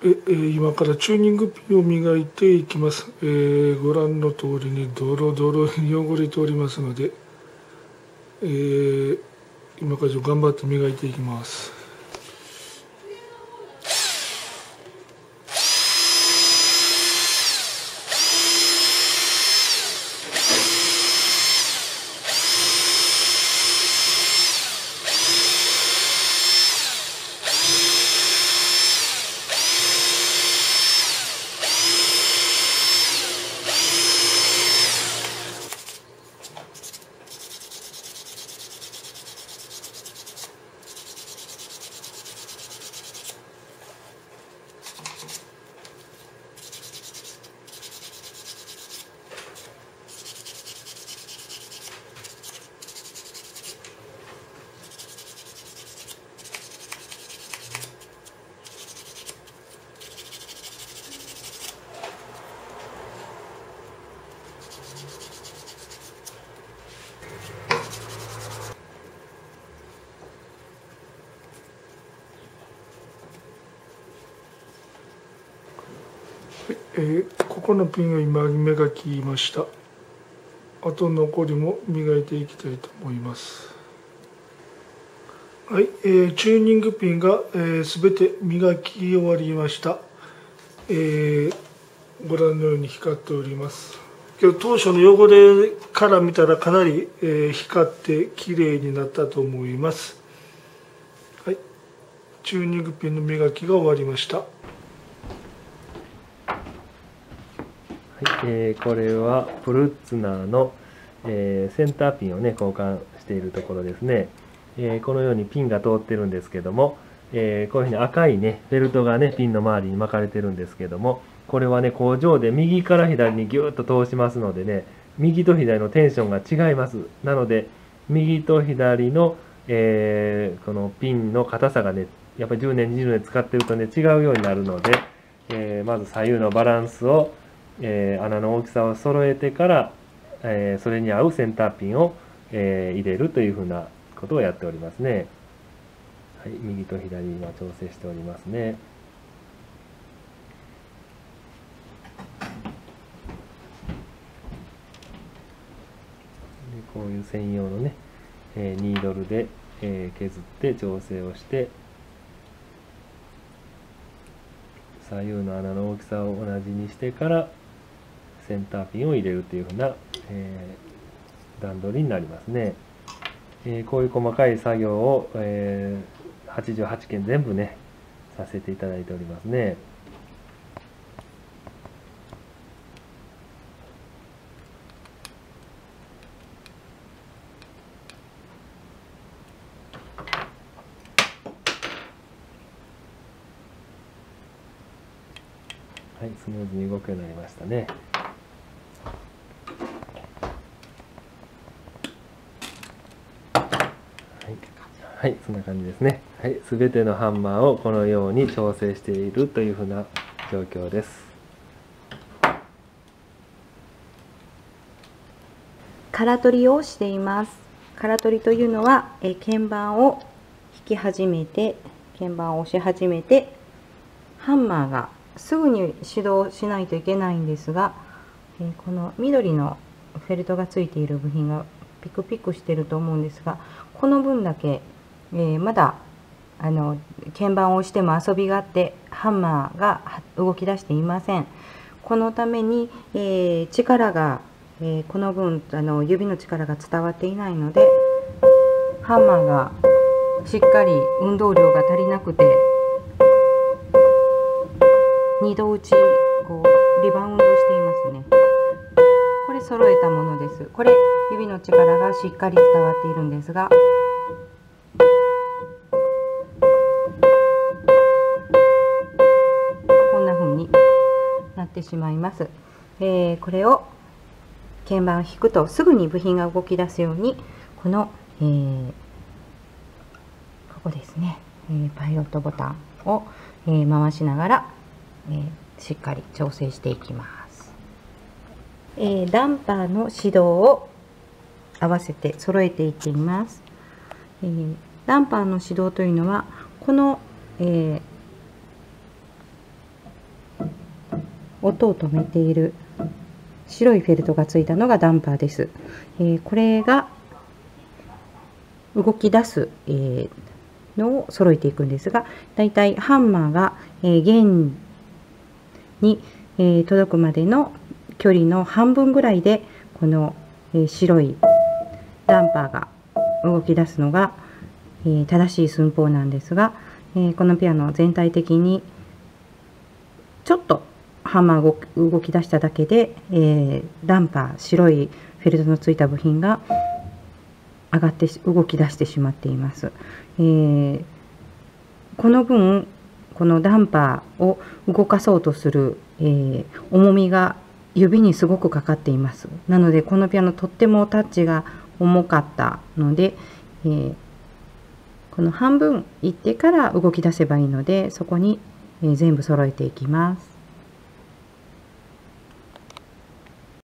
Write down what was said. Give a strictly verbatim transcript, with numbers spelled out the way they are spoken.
えー、今からチューニングピンを磨いていきます。えー、ご覧の通りにドロドロに汚れておりますので、えー、今から頑張って磨いていきます。えー、ここのピンを今磨きました。あと残りも磨いていきたいと思います。はい、えー、チューニングピンがすべ、えー、て磨き終わりました。えー、ご覧のように光っております。今日当初の汚れから見たらかなり、えー、光って綺麗になったと思います。はい、チューニングピンの磨きが終わりました。はい、 えー、これはプルッツナーの、えー、センターピンをね交換しているところですね。えー、このようにピンが通ってるんですけども、えー、こういうふうに赤いねフェルトがねピンの周りに巻かれてるんですけども、これはね工場で右から左にギューッと通しますのでね、右と左のテンションが違います。なので右と左の、えー、このピンの硬さがねやっぱりじゅうねんにじゅうねん使ってるとね違うようになるので、えー、まず左右のバランスを、えー、穴の大きさを揃えてから、えー、それに合うセンターピンを、えー、入れるというふうなことをやっておりますね。はい、右と左今調整しておりますね。でこういう専用のね、えー、ニードルで、えー、削って調整をして、左右の穴の大きさを同じにしてからセンターピンを入れるというふうな、えー、段取りになりますね。えー、こういう細かい作業を、えー、はちじゅうはちけん全部ねさせていただいておりますね。はい、スムーズに動くようになりましたね。はい、そんな感じですね。はい、すべてのハンマーをこのように調整しているというふうな状況です。 空取りをしています。空取りというのは、え鍵盤を引き始めて、鍵盤を押し始めて、ハンマーがすぐに始動しないといけないんですが、えこの緑のフェルトがついている部品がピクピクしてると思うんですが、この分だけえー、まだあの鍵盤を押しても遊びがあってハンマーが動き出していません。このために、えー、力が、えー、この分あの指の力が伝わっていないのでハンマーがしっかり運動量が足りなくてにど打ちこうリバウンドしていますね。これ揃えたものです。これ指の力がしっかり伝わっているんですが、なってしまいます。えー、これを鍵盤を弾くとすぐに部品が動き出すようにこの、えー、ここですね、えー、パイロットボタンを、えー、回しながら、えー、しっかり調整していきます。えー、ダンパーの指導を合わせて揃えていっています。えー、ダンパーの指導というのはこの、えー音を止めている白いフェルトがついたのがダンパーです。えー、これが動き出す、えー、のを揃えていくんですが、だいたいハンマーが、えー、弦に、えー、届くまでの距離の半分ぐらいでこの、えー、白いダンパーが動き出すのが、えー、正しい寸法なんですが、えー、このピアノ全体的にちょっとハンマーが動き出しただけで、えー、ダンパー白いフェルトのついた部品が上がって動き出してしまっています。えー、この分このダンパーを動かそうとする、えー、重みが指にすごくかかっています。なのでこのピアノとってもタッチが重かったので、えー、この半分いってから動き出せばいいので、そこに、えー、全部揃えていきます。